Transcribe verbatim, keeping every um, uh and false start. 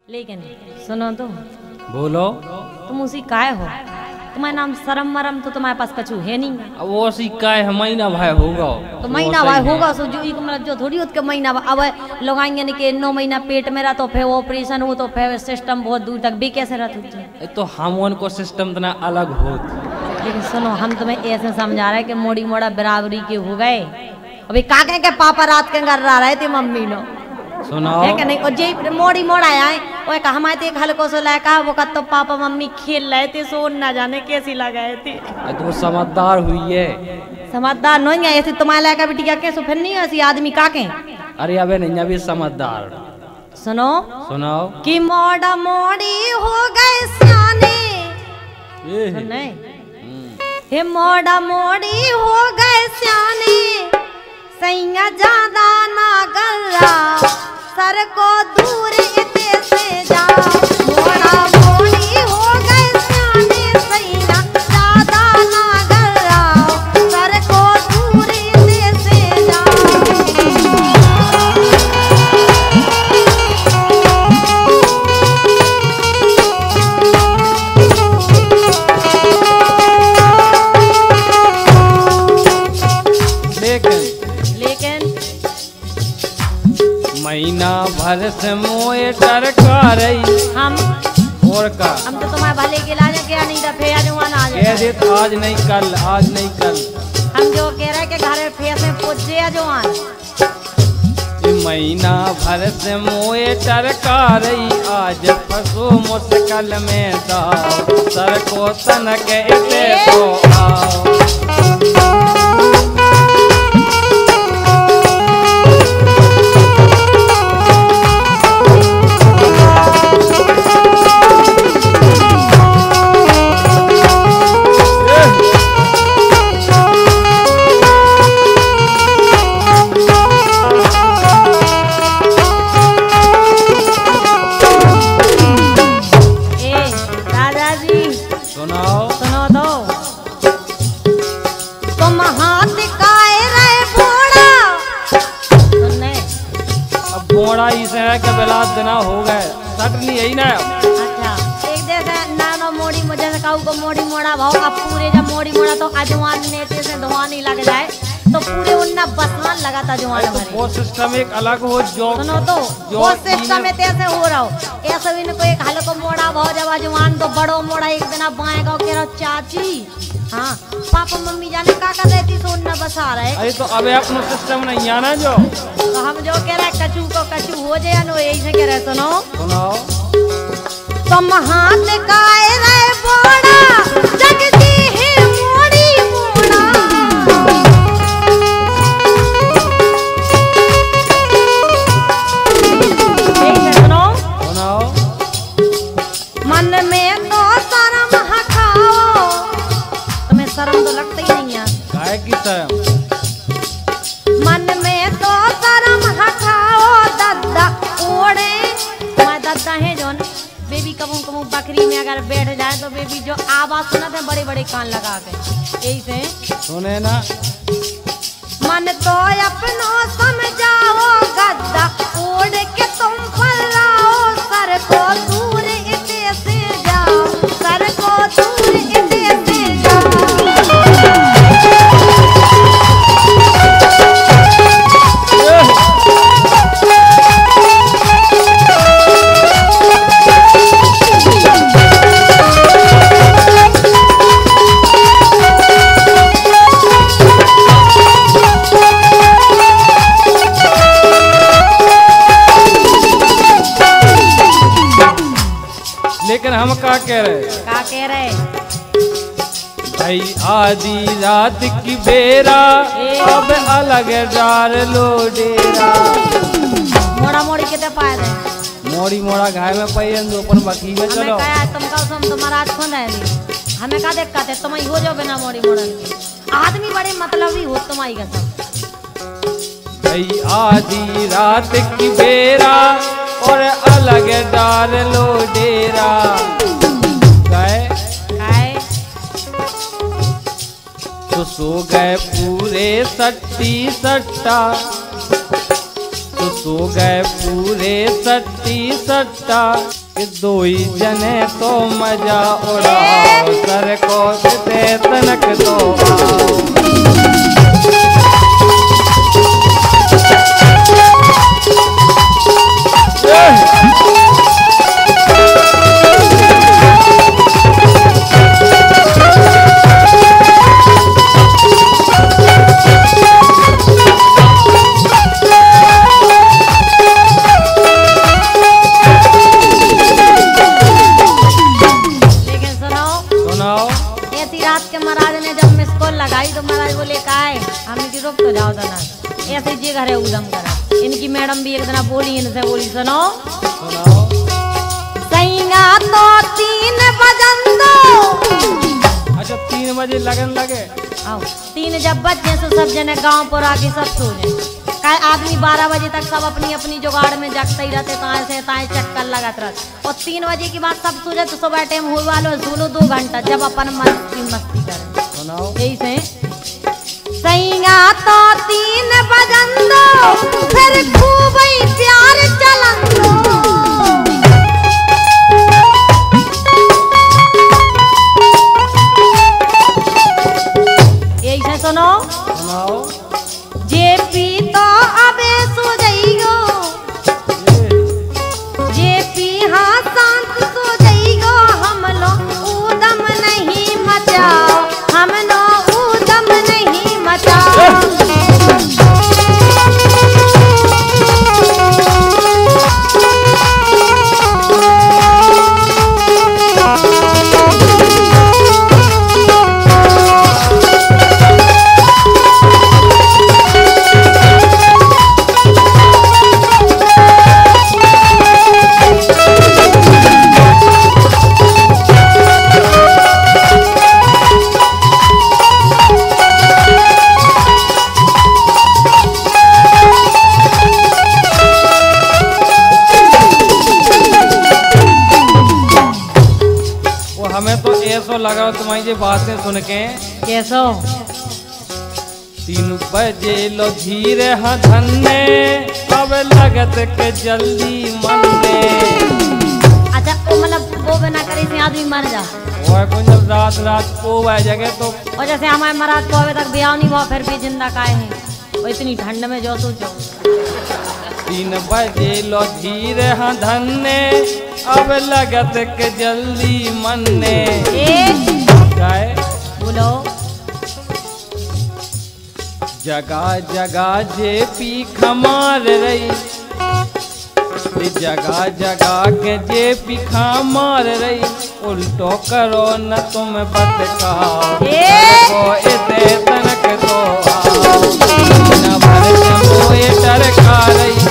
लेकिन सुनो तो बोलो। तुम उसी काय हो, तुम्हारा नाम शरम मरम तो तुम्हारे पास कछु है नहीं। अब वो उसी काय है महीना भाई होगा तो महीना भाई होगा सो जो मतलब जो थोड़ी उसके महीना अब लोग आएंगे नहीं कि नौ महीना पेट में रहा तो फिर ऑपरेशन हो तो फिर सिस्टम बहुत दूर तक भी कैसे रहते। तो हम उनको सिस्टम इतना अलग हो। लेकिन सुनो हम तुम्हें ऐसे समझा रहे कि मोड़ी मोड़ा बराबरी के हो गए। अभी काके के पापा रात के घर रह रहे थे मम्मी नो सुनाओ है कि नहीं। और जे मोड़ी मोड़ा आए वो एक हमारे एक हल्को से लड़का वो का तो पापा मम्मी खेल रहे थे सो ना जाने कैसी लगाए थे। तो समझदार हुई है। समझदार नहीं है ऐसे तुम्हारे लड़का बिटिया के सो फिर नहीं ऐसी आदमी काके। अरे अबे नहीं अभी समझदार। सुनो सुनाओ कि मोड़ा मोड़ी हो गए सियाने। सुने हे मोड़ा मोड़ी हो गए सियाने सैया ज्यादा ना गल्ला सर को दूर इते से जा। मोड़ा मोड़ी हो गए सियाने सैया ज्यादा ना गल्ला सर को दूर इते से जा। महीना भर से मोए टरका रही हम और का हम तो तुम्हारे भले के लाज क्या नहीं था फेया जवान आ कह दे तो आज नहीं कल आज नहीं कल हम जो कह रहे कि घर फेस में पूछे जवान। ये महीना भर से मोए टरका रही आज फसो मुश्किल में दाओ सर को तनक इते तो आओ। के बेलाद देना हो गए सटनी यही ना। अच्छा एक देखे नानो मोड़ी मुझे से कहू को मोड़ी मोड़ा भाव अब पूरे जब मोड़ी मोड़ा तो अजवान नेते से धुआं नहीं लग जाए तो पूरे उन्ना बसवान लगा था जवान भरे। वो सिस्टम एक अलग हो जो सुनो तो वो सिस्टम में तैसे हो रहा हो ऐसा भी को एक हल्को मोड़ा भाव जब अजवान तो बड़ो मोड़ा एक दिन बाएं गाँव के रहो चाची हाँ पापा मम्मी जाने का कर रही थी सोना बसा रहे। अरे तो अबे अपना सिस्टम नहीं आना जो तो हम जो कह रहे कचू को कचू हो जाए नो यही से कह रहे सुनो सुनाओ। तुम हाथ काए रहे बोड़ा जगती है मोड़ी मोड़ा। सुनो सुनाओ मन में तो शर्म हखाओ तुम्हें शर्म तो लगता ही नहीं है काहे की शर्म। मन में तो शर्म हटाओ दद्दा ओढ़े तुम्हारे दद्दा है जो बेबी कबू कबू बकरी में अगर बैठ जाए तो बेबी जो आवाज सुनते हैं बड़े बड़े कान लगा के यही से सुने ना। मन तो अपनो समझाओ गद्दा ओढ़ के तुम फैलाओ सर को दूर इते से जाओ सर को दूर इते से जाओ। लेकिन हम का कह रहे का कह रहे भाई आधी रात की बेरा अब अलग डार लो डेरा। मोड़ा मोड़ी के पाए रहे मोड़ी मोड़ा घाय में पैन दो पर बखी में चलो। हमें कहा तुम का तुम तुम्हारा आज कौन है हमें का देख कहते तुम हो जाओ बिना मोड़ी मोड़न के आदमी बड़े मतलबी हो तुम्हारी का सब। भाई आधी रात की बेरा और अलग डार लो डेरा। गए गए तो सो गए पूरे सट्टी सट्टा तो सो गए पूरे सट्टी सट्टा कि दो ही जने तो मजा उड़ाओ सर को से तनक तो ऐसे जी घरे उदम करा। इनकी मैडम भी एक दिन बोली, इनसे बोली सुनो सुनाओ सैया तो तीन बजन दो। अच्छा तीन बजे लगन लगे। आओ तीन जब बजे से सब जने गांव पर आके सब सो जाए। काय आदमी बारह बजे तक सब अपनी अपनी जुगाड़ में जगते ही रहते, ताए से ताए चक्कर लगाते रहते और तीन बजे के बाद सब सो जाए तो सुबह टाइम हुआ लो सुनो दो घंटा जब अपन मस्ती मस्ती करें। सुनाओ यही से सैया तो तीन बजन दो फिर खूब ही प्यार चलन दो। यही से सुनो सुनाओ जे पी तो अबे सो जाइयो, जे पी हाँ शांत सो जाइयो। हम लोग उदम नहीं मचाओ, हम लोग उदम नहीं मचाओ। हमें तो ऐसा लगा तुम्हारी ये बातें सुन के कैसो तीन बजे लो धीरे हाँ धन्ने अब लगत के जल्दी मनने। अच्छा वो मतलब वो बिना करे से आदमी मर जा और कौन जब रात रात को वह जगह तो और जैसे हमारे महाराज को अभी तक ब्याह नहीं हुआ फिर भी जिंदा काहे हैं वो इतनी ठंड में जो सोचो। तीन बजे लो धीरे हाँ धन्ने अब लगत के जल्दी मनने। जाए बोलो जगा जगा जे पी खमार रही, जगा जगा के जे पी खमार रही। उल्टो करो न तुम बतकाओ को इसे तनक तो आओ न भर मोए टरका रही।